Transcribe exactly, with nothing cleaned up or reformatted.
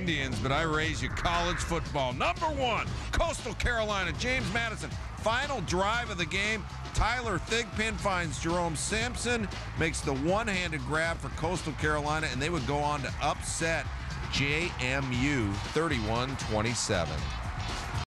Indians, but I raise you college football. Number one, Coastal Carolina, James Madison. Final drive of the game. Tyler Thigpen finds Jerome Simpson, makes the one-handed grab for Coastal Carolina, and they would go on to upset J M U thirty-one twenty-seven.